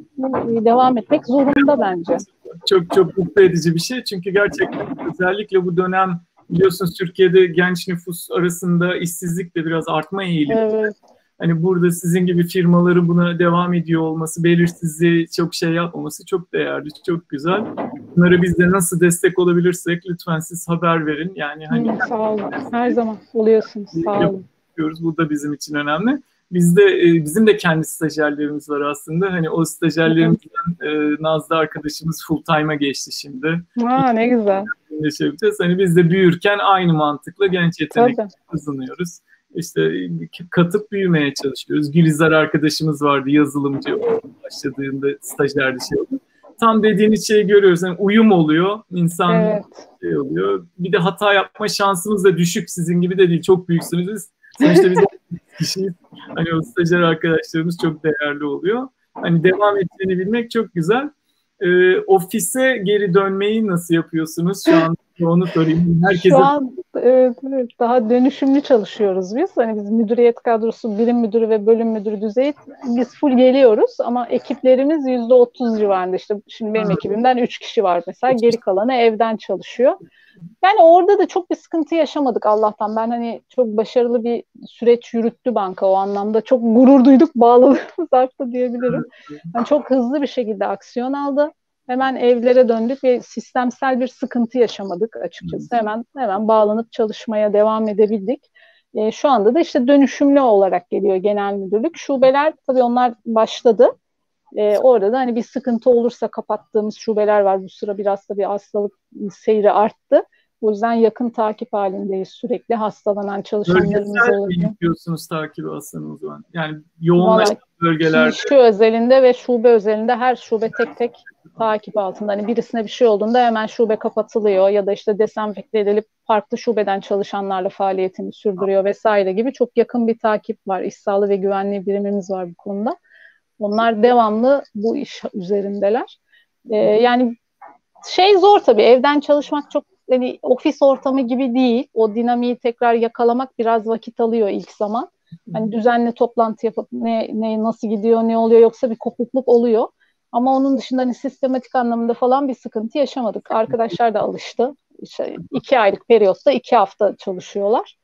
Devam etmek zorunda bence. Çok çok mutlu edici bir şey. Çünkü gerçekten özellikle bu dönem biliyorsunuz Türkiye'de genç nüfus arasında işsizlik de biraz artma eğilimi. Evet. Hani burada sizin gibi firmaların buna devam ediyor olması, belirsizliği çok şey yapmaması çok değerli, çok güzel. Bunlara biz de nasıl destek olabilirsek lütfen siz haber verin. Yani hani Hı, sağ olun. Her zaman oluyorsunuz. Sağ olun. Yapıyoruz. Bu da bizim için önemli. Bizde bizim de kendi stajyerlerimiz var aslında. Hani o stajyerlerimizden e, Nazlı arkadaşımız full time'a geçti şimdi. Aa, ne güzel. Şey yapacağız. Hani biz de büyürken aynı mantıkla genç yetenek kazanıyoruz. İşte katıp büyümeye çalışıyoruz. Gülizar arkadaşımız vardı, yazılımcı başladığında stajyerde şey oldu. Tam dediğiniz şeyi görüyoruz. Yani uyum oluyor, insan evet. şey oluyor. Bir de hata yapma şansımız da düşük, sizin gibi de değil. Çok büyüksünüz. Sonuçta biz kişiyiz. Hani o stajyer arkadaşlarımız çok değerli oluyor. Hani devam ettiğini bilmek çok güzel. Ee, ofise geri dönmeyi nasıl yapıyorsunuz şu an? Onu sorayım. Herkese... Şu an evet, evet, daha dönüşümlü çalışıyoruz biz. Hani biz müdüriyet kadrosu, birim müdürü ve bölüm müdürü düzeyi biz full geliyoruz ama ekiplerimiz yüzde otuz civarında. İşte şimdi benim ekibimden üç kişi var mesela. Geri kalanı evden çalışıyor. Yani orada da çok bir sıkıntı yaşamadık Allah'tan. Ben hani çok başarılı bir süreç yürüttü banka o anlamda. Çok gurur duyduk bağlılığımız arttı diyebilirim. Yani çok hızlı bir şekilde aksiyon aldı. Hemen evlere döndük ve sistemsel bir sıkıntı yaşamadık açıkçası. Hemen hemen bağlanıp çalışmaya devam edebildik. E, şu anda da işte dönüşümlü olarak geliyor genel müdürlük. Şubeler tabii onlar başladı. E, orada da hani bir sıkıntı olursa kapattığımız şubeler var. Bu sıra biraz da bir hastalık seyri arttı. O yüzden yakın takip halindeyiz sürekli. Hastalanan çalışanlarımız oluyor. Bölgesel yapıyorsunuz takibi aslında o zaman. Yani yoğunlaşan bölgelerde. Şu özelinde ve şube özelinde her şube tek tek takip altında. Hani birisine bir şey olduğunda hemen şube kapatılıyor ya da işte dezenfekte edilip farklı şubeden çalışanlarla faaliyetini sürdürüyor vesaire gibi çok yakın bir takip var. İş sağlığı ve güvenliği birimimiz var bu konuda. Onlar devamlı bu iş üzerindeler. Ee, yani şey zor tabii, evden çalışmak çok hani ofis ortamı gibi değil. O dinamiği tekrar yakalamak biraz vakit alıyor ilk zaman. Hani düzenli toplantı yapıp ne, ne nasıl gidiyor, ne oluyor, yoksa bir kopukluk oluyor. Ama onun dışında hani sistematik anlamında falan bir sıkıntı yaşamadık. Arkadaşlar da alıştı. İşte iki aylık periyotta iki hafta çalışıyorlar.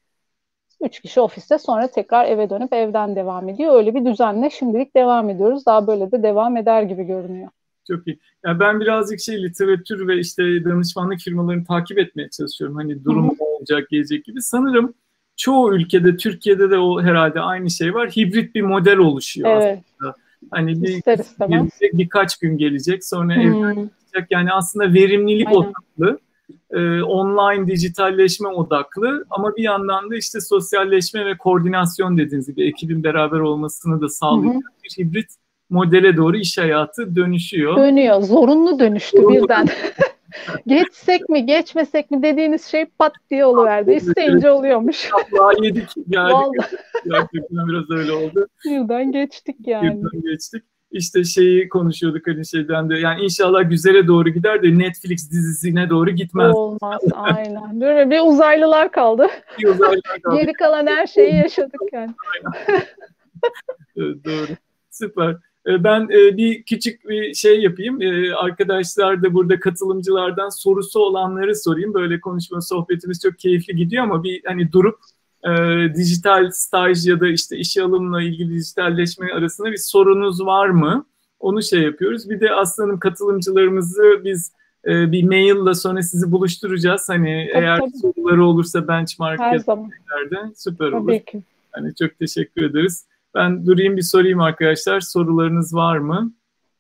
Üç kişi ofiste, sonra tekrar eve dönüp evden devam ediyor. Öyle bir düzenle şimdilik devam ediyoruz. Daha böyle de devam eder gibi görünüyor. Çok iyi. Yani ben birazcık şey literatür ve işte danışmanlık firmalarını takip etmeye çalışıyorum. Hani durum ne olacak, gelecek gibi. Sanırım çoğu ülkede, Türkiye'de de o herhalde aynı şey var. Hibrit bir model oluşuyor evet. aslında. Hani bir, gelecek, birkaç gün gelecek, sonra hmm. evden gelecek. Yani aslında verimlilik odaklı. e, online dijitalleşme odaklı ama bir yandan da işte sosyalleşme ve koordinasyon dediğiniz gibi ekibin beraber olmasını da sağlayacak bir hibrit modele doğru iş hayatı dönüşüyor. Dönüyor. Zorunlu dönüştü Zorunlu birden. Geçsek mi geçmesek mi dediğiniz şey pat diye oluverdi. İsteyince oluyormuş. Kaplığa yedik. Yani gerçekten biraz öyle oldu. Birden geçtik yani. Birden geçtik. İşte şeyi konuşuyorduk hani şeyden de, yani inşallah güzele doğru gider de Netflix dizisine doğru gitmez. Olmaz, aynen. Böyle bir uzaylılar kaldı. Bir uzaylılar kaldı. Geri kalan her şeyi yaşadık yani. Aynen. Evet, doğru. Süper. Ben bir küçük bir şey yapayım. Arkadaşlar da burada katılımcılardan sorusu olanları sorayım. Böyle konuşma sohbetimiz çok keyifli gidiyor ama bir hani durup e, dijital staj ya da işte işe alımla ilgili dijitalleşme arasında bir sorunuz var mı? Onu şey yapıyoruz. Bir de Aslanım katılımcılarımızı biz e, bir maille sonra sizi buluşturacağız. Hani tabii, eğer tabii. soruları olursa benchmark yazılarda süper olur. Tabii ki. Hani çok teşekkür ederiz. Ben durayım bir sorayım arkadaşlar. Sorularınız var mı?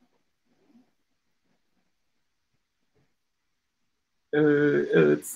Ee, evet.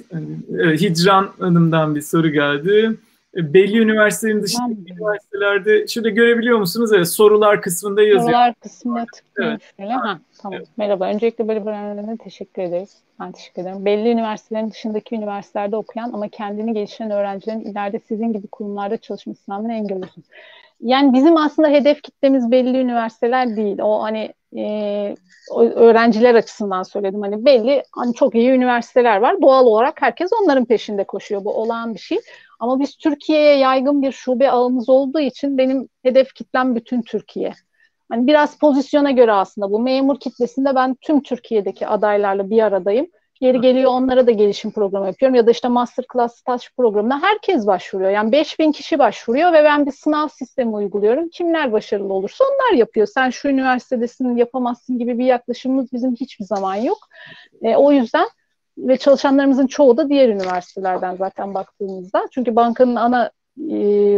Hicran Hanım'dan bir soru geldi. Belli üniversitelerin dışındaki tamam. üniversitelerde şurada görebiliyor musunuz? Evet, sorular kısmında yazıyor. Sorular kısmına tıklayın evet. şöyle. Ha, tamam. Evet. Merhaba. Öncelikle böyle bölümlerine teşekkür ederiz. Ben teşekkür ederim. Belli üniversitelerin dışındaki üniversitelerde okuyan ama kendini geliştiren öğrencilerin ileride sizin gibi kurumlarda çalışma sınavına engel olsun. Yani bizim aslında hedef kitlemiz belli üniversiteler değil. O hani e, öğrenciler açısından söyledim. Hani belli hani çok iyi üniversiteler var. Doğal olarak herkes onların peşinde koşuyor. Bu olağan bir şey. Ama biz Türkiye'ye yaygın bir şube ağımız olduğu için benim hedef kitlem bütün Türkiye. Hani biraz pozisyona göre aslında bu memur kitlesinde ben tüm Türkiye'deki adaylarla bir aradayım. Yeri geliyor onlara da gelişim programı yapıyorum ya da işte masterclass staj programına herkes başvuruyor. Yani beş bin kişi başvuruyor ve ben bir sınav sistemi uyguluyorum. Kimler başarılı olursa onlar yapıyor. Sen şu üniversitedesin yapamazsın gibi bir yaklaşımımız bizim hiçbir zaman yok. E, o yüzden ve çalışanlarımızın çoğu da diğer üniversitelerden zaten baktığımızda. Çünkü bankanın ana e,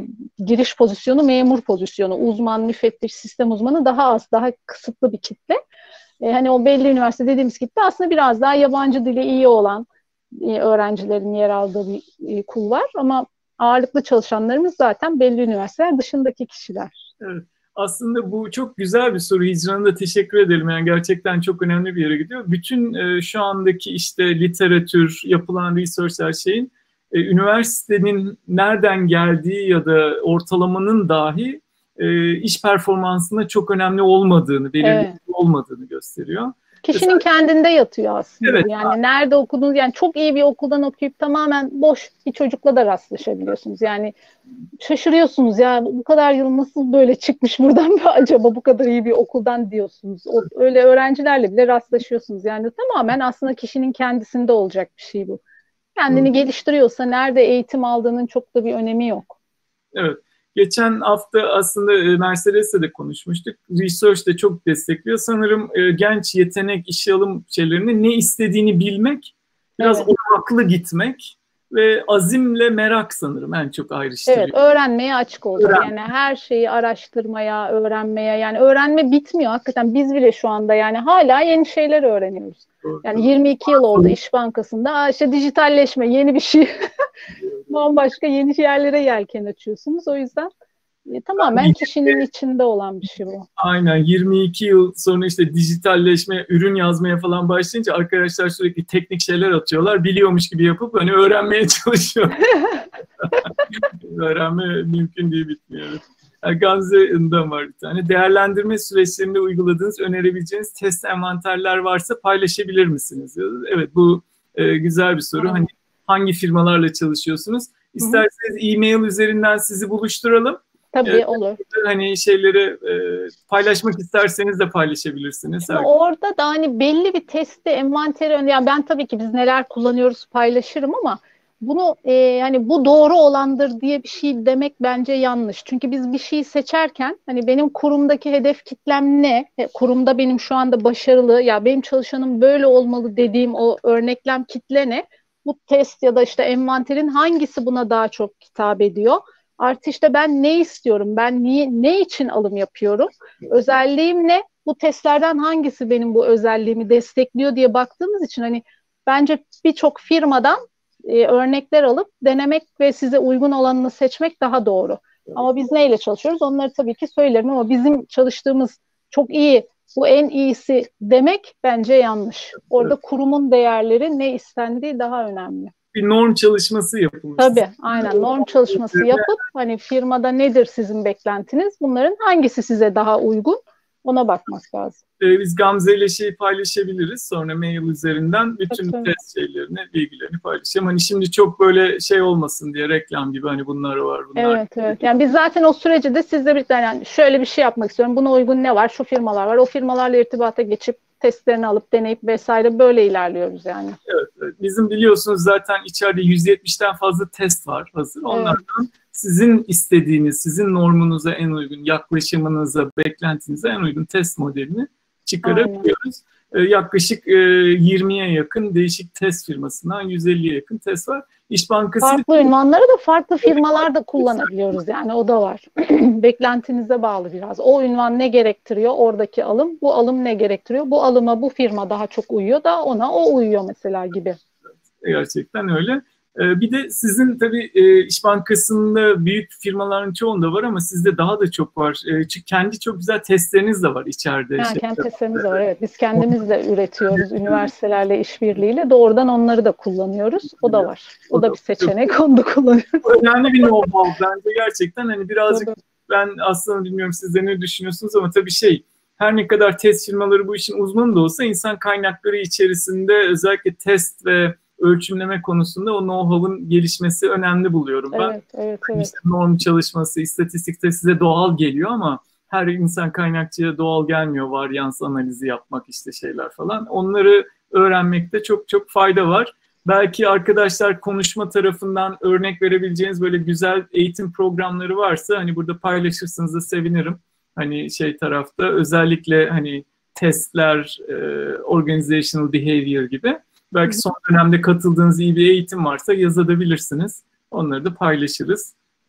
giriş pozisyonu memur pozisyonu. Uzman, müfettiş, sistem uzmanı daha az, daha kısıtlı bir kitle. E, hani o belli üniversite dediğimiz kitle aslında biraz daha yabancı dili iyi olan e, öğrencilerin yer aldığı bir e, kul var. Ama ağırlıklı çalışanlarımız zaten belli üniversiteler dışındaki kişiler. Evet. Aslında bu çok güzel bir soru. Hicran'a da teşekkür edelim. Yani gerçekten çok önemli bir yere gidiyor. Bütün e, şu andaki işte literatür, yapılan research her şeyin e, üniversitenin nereden geldiği ya da ortalamanın dahi e, iş performansında çok önemli olmadığını, belirli evet. olmadığını gösteriyor. Kişinin mesela, kendinde yatıyor aslında. Evet, yani ha. nerede okudunuz, yani çok iyi bir okuldan okuyup tamamen boş bir çocukla da rastlaşabiliyorsunuz. Yani şaşırıyorsunuz ya bu kadar yıl nasıl böyle çıkmış buradan acaba bu kadar iyi bir okuldan diyorsunuz. O, öyle öğrencilerle bile rastlaşıyorsunuz. Yani tamamen aslında kişinin kendisinde olacak bir şey bu. Kendini Hı. geliştiriyorsa nerede eğitim aldığının çok da bir önemi yok. Evet. Geçen hafta aslında Mercedes'le de konuşmuştuk. Research de çok destekliyor. Sanırım genç yetenek, işe alım şeylerini ne istediğini bilmek, biraz evet. odaklı gitmek ve azimle merak sanırım en çok ayrıştırıyor. Evet, öğrenmeye açık olacak. Öğren. Yani her şeyi araştırmaya, öğrenmeye. Yani öğrenme bitmiyor. Hakikaten biz bile şu anda yani hala yeni şeyler öğreniyoruz. Doğru. Yani yirmi iki yıl oldu İş Bankası'nda. İşte dijitalleşme yeni bir şey. Bambaşka yeni yerlere yelken açıyorsunuz. O yüzden e, tamamen kişinin içinde olan bir şey bu. Aynen. yirmi iki yıl sonra işte dijitalleşme, ürün yazmaya falan başlayınca arkadaşlar sürekli teknik şeyler atıyorlar. Biliyormuş gibi yapıp hani öğrenmeye çalışıyor. Öğrenme mümkün değil, bitmiyor. Yani Gamze'den var bir tane. Değerlendirme süreçlerinde uyguladığınız, önerebileceğiniz test envanterler varsa paylaşabilir misiniz? Evet, bu e, güzel bir soru. Aynen. Hani hangi firmalarla çalışıyorsunuz? İsterseniz Hı-hı. e-mail üzerinden sizi buluşturalım. Tabii ee, olur. Hani şeyleri e, paylaşmak isterseniz de paylaşabilirsiniz. Orada da hani belli bir testi, envanteri, yani ben tabii ki biz neler kullanıyoruz paylaşırım ama bunu e, hani bu doğru olandır diye bir şey demek bence yanlış. Çünkü biz bir şeyi seçerken hani benim kurumdaki hedef kitlem ne? Kurumda benim şu anda başarılı, ya benim çalışanım böyle olmalı dediğim o örneklem kitle ne? Bu test ya da işte envanterin hangisi buna daha çok hitap ediyor? Artı işte ben ne istiyorum? Ben niye, ne için alım yapıyorum? Özelliğim ne? Bu testlerden hangisi benim bu özelliğimi destekliyor diye baktığımız için hani bence birçok firmadan e, örnekler alıp denemek ve size uygun olanını seçmek daha doğru. Ama biz neyle çalışıyoruz? Onları tabii ki söylerim ama bizim çalıştığımız çok iyi, bu en iyisi demek bence yanlış. Orada evet. Kurumun değerleri, ne istendiği daha önemli. Bir norm çalışması yapılmış. Tabii, aynen norm çalışması yapıp hani firmada nedir sizin beklentiniz? Bunların hangisi size daha uygun? Ona bakmak lazım. Ee, biz Gamze ile şeyi paylaşabiliriz. Sonra mail üzerinden bütün evet, test şeylerini, bilgilerini paylaşalım. Hani şimdi çok böyle şey olmasın diye reklam gibi hani bunlar var. Bunlar evet, evet. Yani biz zaten o süreci de sizle bir yani şöyle bir şey yapmak istiyorum. Buna uygun ne var? Şu firmalar var. O firmalarla irtibata geçip testlerini alıp deneyip vesaire böyle ilerliyoruz yani. Evet, evet. Bizim biliyorsunuz zaten içeride yüz yetmişten fazla test var hazır. Onlardan evet. Sizin istediğiniz, sizin normunuza en uygun, yaklaşımınıza, beklentinize en uygun test modelini çıkarabiliyoruz. Ee, yaklaşık e, yirmiye yakın değişik test firmasından yüz elliye yakın test var. İş Bankası... Farklı ünvanları da farklı firmalarda kullanabiliyoruz yani o da var. Beklentinize bağlı biraz. O ünvan ne gerektiriyor oradaki alım, bu alım ne gerektiriyor? Bu alıma bu firma daha çok uyuyor da ona o uyuyor mesela gibi. Gerçekten öyle. Bir de sizin tabii İş Bankası'nda büyük firmaların çoğunda var ama sizde daha da çok var. Çünkü kendi çok güzel testleriniz de var içeride. Yani kendi testlerimiz de var, evet. Biz kendimiz de üretiyoruz üniversitelerle işbirliğiyle. Doğrudan onları da kullanıyoruz. O da var. O da bir seçenek. Onu da kullanıyoruz. Önemli bir know-how bence gerçekten. Hani birazcık tabii. Ben aslında bilmiyorum siz de ne düşünüyorsunuz ama tabii şey her ne kadar test firmaları bu işin uzmanı da olsa insan kaynakları içerisinde özellikle test ve ölçümleme konusunda o know-how'ın gelişmesi önemli buluyorum ben. Evet, evet, evet. İşte norm çalışması, istatistikte size doğal geliyor ama her insan kaynakçıya doğal gelmiyor. Varyans analizi yapmak işte şeyler falan. Onları öğrenmekte çok çok fayda var. Belki arkadaşlar konuşma tarafından örnek verebileceğiniz böyle güzel eğitim programları varsa hani burada paylaşırsanız da sevinirim. Hani şey tarafta özellikle hani testler, organizational behavior gibi. Belki son dönemde katıldığınız iyi bir eğitim varsa yazabilirsiniz. Onları da paylaşırız.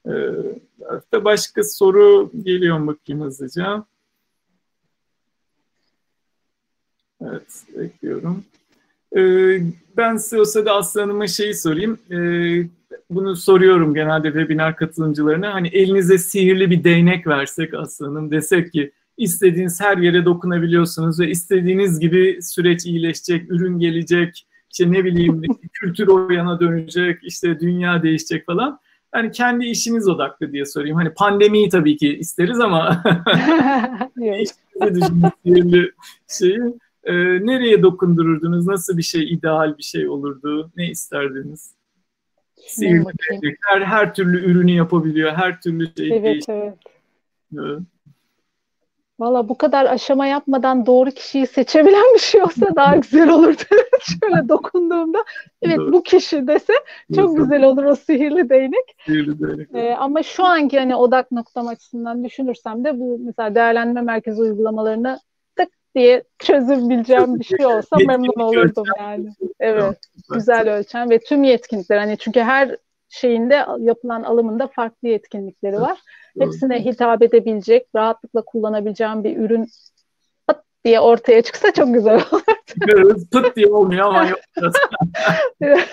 Ee, başka soru geliyor mu bakayım hızlıca. Evet, bekliyorum. Ee, ben size o sırada Aslı Hanım'a şeyi sorayım. Ee, bunu soruyorum genelde webinar katılımcılarına. Hani elinize sihirli bir değnek versek Aslı Hanım, desek ki istediğiniz her yere dokunabiliyorsunuz ve istediğiniz gibi süreç iyileşecek, ürün gelecek, işte ne bileyim kültür o yana dönecek, işte dünya değişecek falan. Hani kendi işiniz odaklı diye sorayım. Hani pandemiyi tabii ki isteriz ama işinizi düşünün sihirli şeyi. Ee, nereye dokundururdunuz? Nasıl bir şey, ideal bir şey olurdu? Ne isterdiniz? Sihirli değnek. Her, her türlü ürünü yapabiliyor, her türlü şey evet, değişiyor. Evet. Evet. Valla bu kadar aşama yapmadan doğru kişiyi seçebilen bir şey olsa daha güzel olurdu. Şöyle dokunduğumda evet doğru. Bu kişi dese çok doğru. Güzel olur o sihirli değnek. Sihirli değnek. Ee, ama şu anki hani odak noktam açısından düşünürsem de bu mesela değerlendirme merkezi uygulamalarını tık diye çözebileceğim bir şey olsa memnun olurdum yani. Evet, tamam. Güzel ölçen ve tüm yetkinlikler hani çünkü her şeyinde yapılan alımında farklı yetkinlikleri var. Hepsine hitap edebilecek, rahatlıkla kullanabileceğim bir ürün pıt diye ortaya çıksa çok güzel olur. Pıt diye olmuyor ama yok. Evet.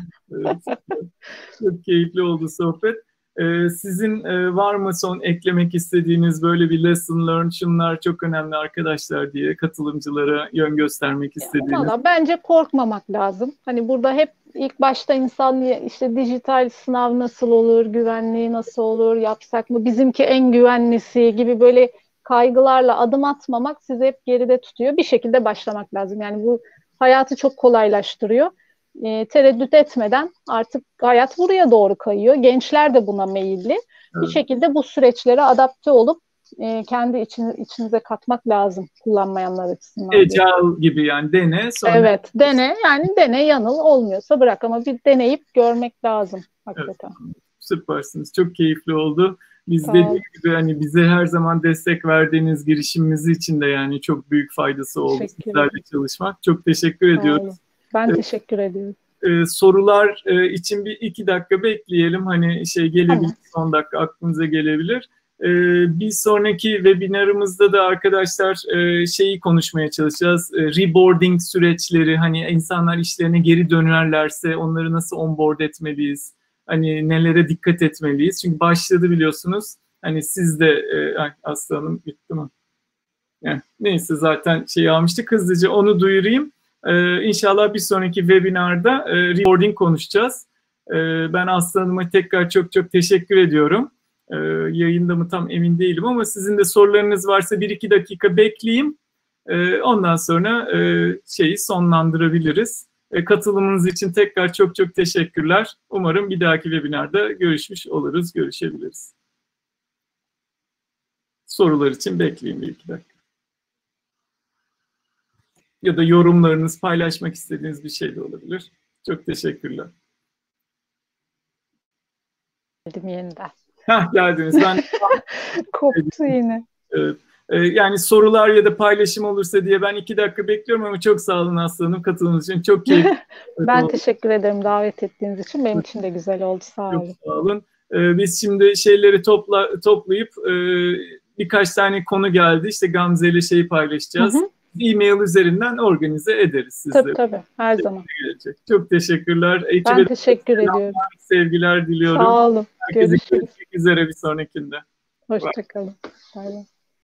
Çok keyifli oldu sohbet. Ee, sizin e, var mı son eklemek istediğiniz böyle bir lesson learned, şunlar çok önemli arkadaşlar diye katılımcılara yön göstermek istediğiniz? Valla bence korkmamak lazım. Hani burada hep ilk başta insan işte dijital sınav nasıl olur, güvenliği nasıl olur, yapsak mı, bizimki en güvenlisi gibi böyle kaygılarla adım atmamak sizi hep geride tutuyor. Bir şekilde başlamak lazım. Yani bu hayatı çok kolaylaştırıyor. E, tereddüt etmeden artık hayat buraya doğru kayıyor. Gençler de buna meyilli. Evet. Bir şekilde bu süreçlere adapte olup e, kendi için, içinize katmak lazım kullanmayanlar açısından. Agile gibi yani dene sonra. Evet dene yani dene yanıl olmuyorsa bırak ama bir deneyip görmek lazım hakikaten. Evet, süpersiniz. Çok keyifli oldu. Biz dediğim gibi hani bize her zaman destek verdiğiniz girişimimiz için de yani çok büyük faydası oldu sizlerle çalışmak. Çok teşekkür ediyoruz. Ben evet. Teşekkür ediyorum. Ee, sorular e, için bir iki dakika bekleyelim. Hani şey gelebilir, tamam. Son dakika aklınıza gelebilir. E, bir sonraki webinarımızda da arkadaşlar e, şeyi konuşmaya çalışacağız. E, reboarding süreçleri, hani insanlar işlerine geri dönerlerse onları nasıl onboard etmeliyiz? Hani nelere dikkat etmeliyiz? Çünkü başladı biliyorsunuz. Hani siz de e, Aslı Hanım bitti mi? Yani, neyse zaten şey almıştık. Hızlıca onu duyurayım. Ee, İnşallah bir sonraki webinarda e, reboarding konuşacağız. E, ben Aslı Hanım'a tekrar çok çok teşekkür ediyorum. E, yayında mı tam emin değilim ama sizin de sorularınız varsa bir iki dakika bekleyeyim. E, ondan sonra e, şeyi sonlandırabiliriz. E, katılımınız için tekrar çok çok teşekkürler. Umarım bir dahaki webinarda görüşmüş oluruz, görüşebiliriz. Sorular için bekleyin bir iki dakika. Ya da yorumlarınız, paylaşmak istediğiniz bir şey de olabilir. Çok teşekkürler. Geldim yeniden. Hah, geldiniz. Ben koptu yine. Evet. Yani sorular ya da paylaşım olursa diye ben iki dakika bekliyorum ama çok sağ olun Aslı Hanım katılımınız için. Çok keyifli. Ben teşekkür ederim davet ettiğiniz için. Benim için de güzel oldu. Sağ olun. Çok sağ olun. Biz şimdi şeyleri topla, toplayıp birkaç tane konu geldi. İşte Gamze ile şeyi paylaşacağız. Hı hı. E-mail üzerinden organize ederiz sizleri. Tabii tabii. Her zaman. Gelecek. Çok teşekkürler. Ekibe ben teşekkür ediyorum. Sevgiler diliyorum. Sağ olun. Herkese görüşmek üzere bir sonrakinde. Hoşçakalın. Bay bay.